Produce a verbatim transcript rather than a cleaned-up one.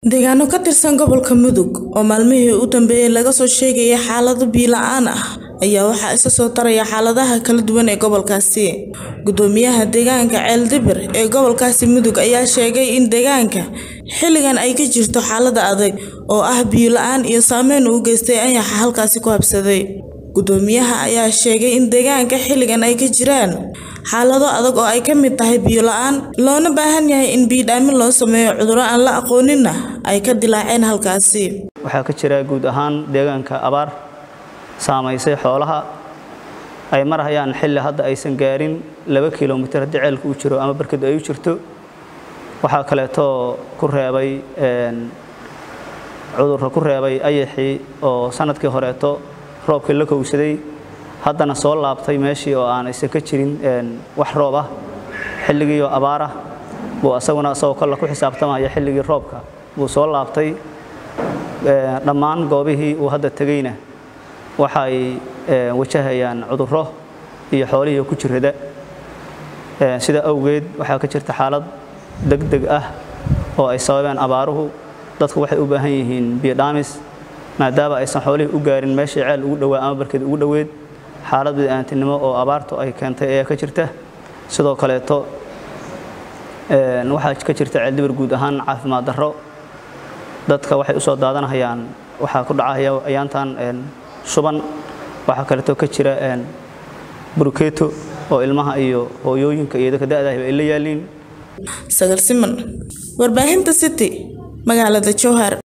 deegaano ka tirsan gobolka Mudug oo maalmihii u dambeeyay laga soo sheegay xaalado biyo la'aan ah ayaa waxa isa soo taraya xaaladaha kala duwan ee gobolkaasi. Gudoomiyaha deegaanka Ceeldibir ee gobolkaasi Mudug ayaa sheegay in deegaanka xilligan ay ka jirto xaalad adag oo ah biyo la'aan iyo saameyn u geystay ayaxa halkaasi ku habsaday. Gudoomiyaha ayaa sheegay in deegaanka xilligan ay ka jiraan xaalado adag oo ay ka mid tahay biyo la'aan, loona baahan yahay in biyo dhaamin loo sameeyo cudurro aan la aqooninna ay ka dilaaceen halkaasi. Waxaa ka jira guud ahaan deegaanka abaar saameysay xoolaha ay marayaan xilli hadda aysan gaarin laba kiiloomitir haddii ceelku u jiro ama barkadu ay u jirto. Waxaa kaleeto ku reebay cudurro ku reebay ayaxii oo sanadkii horeeto roobkii la kowsaday haddana soo laabtay meeshii oo aan aysan ka jirin wax roob ah xilligii oo abaar ah buu asaguna asagoo kala ku xisaabtamaya xilligii roobka buu soo laabtay. Dhammaan goobihii uu hadda tagayna waxay wajahayaan cudurro iyo xoolihii ku jirada sida awgeed waxaa ka jirta xaalad degdeg ah oo ay sababeen abaaruhu. Dadku waxay u baahan yihiin biyo dhaamis maadaama aysan xoolihii u gaarin meeshii ceel ugu dhawaa ama barkad ugu dhaweed. xaalad bini'aadantinimo oo abaartu ay keentay ayaa ka jirta. sidoo kaleeto een waxa ka jirta Ceeldibir guud ahaan caafimaad darro. dadka waxay u soo daadanayaan waxa ku dhacaya ayaantan een suban. waxa kaleeto ka jira een burukeeto oo ilmaha iyo hooyooyinka iyo dadka da'da ay la yaaliin. Sagal Siman, warbaahinta City, magaalada Jowhar.